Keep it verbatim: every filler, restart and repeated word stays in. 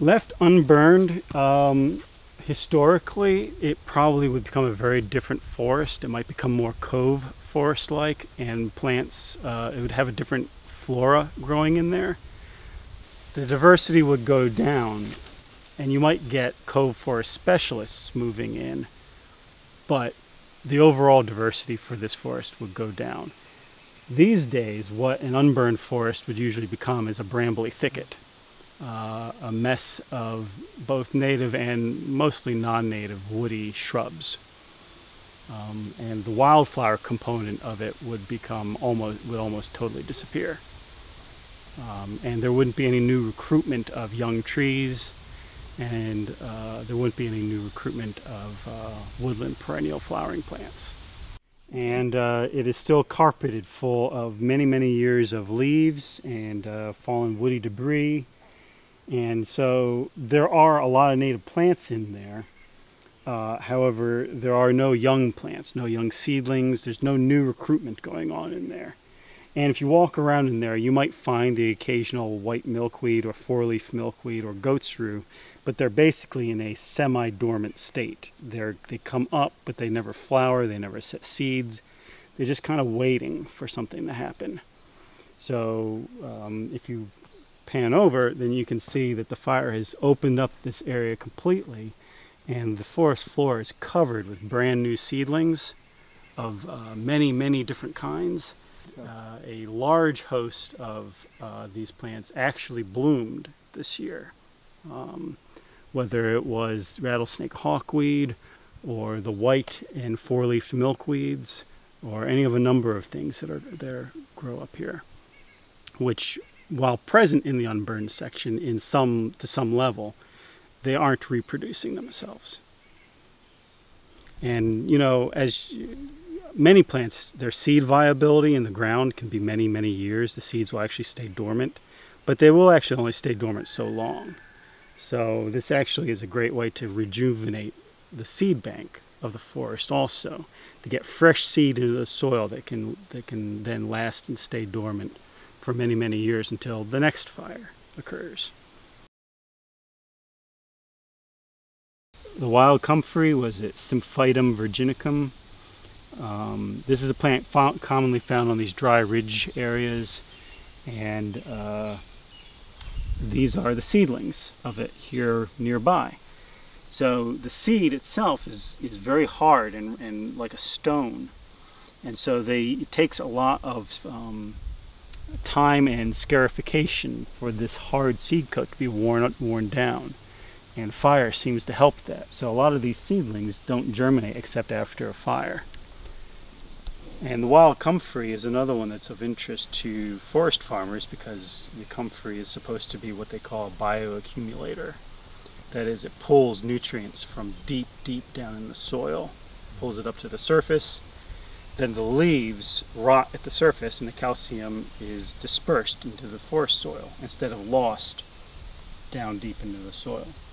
Left unburned, um, historically, it probably would become a very different forest. It might become more cove forest-like, and plants, uh, it would have a different flora growing in there. The diversity would go down, and you might get cove forest specialists moving in, but the overall diversity for this forest would go down. These days, what an unburned forest would usually become is a brambly thicket. Uh, a mess of both native and mostly non-native woody shrubs, um, and the wildflower component of it would become almost would almost totally disappear, um, and there wouldn't be any new recruitment of young trees, and uh, there wouldn't be any new recruitment of uh, woodland perennial flowering plants. And uh, it is still carpeted full of many many years of leaves and uh, fallen woody debris. And so there are a lot of native plants in there. Uh, however, there are no young plants, no young seedlings. There's no new recruitment going on in there. And if you walk around in there, you might find the occasional white milkweed or four-leaf milkweed or goat's rue, but they're basically in a semi-dormant state. They're, they come up, but they never flower, they never set seeds. They're just kind of waiting for something to happen. So um, if you pan over, then you can see that the fire has opened up this area completely, and the forest floor is covered with brand new seedlings of uh, many many different kinds. Uh, a large host of uh, these plants actually bloomed this year, um, whether it was rattlesnake hawkweed or the white and four-leaf milkweeds or any of a number of things that are there grow up here, which, while present in the unburned section in some to some level, they aren't reproducing themselves. And you know, as many plants, their seed viability in the ground can be many many years. The seeds will actually stay dormant, but they will actually only stay dormant so long. So this actually is a great way to rejuvenate the seed bank of the forest, also to get fresh seed into the soil that can that can then last and stay dormant for many, many years until the next fire occurs. The wild comfrey was at Symphytum virginianum. Um, this is a plant found, commonly found on these dry ridge areas, and uh, these are the seedlings of it here nearby. So the seed itself is, is very hard and, and like a stone, and so they, it takes a lot of um, time and scarification for this hard seed coat to be worn worn down, and fire seems to help that. So a lot of these seedlings don't germinate except after a fire. And the wild comfrey is another one that's of interest to forest farmers, because the comfrey is supposed to be what they call a bioaccumulator. That is, it pulls nutrients from deep deep down in the soil, pulls it up to the surface. Then the leaves rot at the surface, and the calcium is dispersed into the forest soil instead of lost down deep into the soil.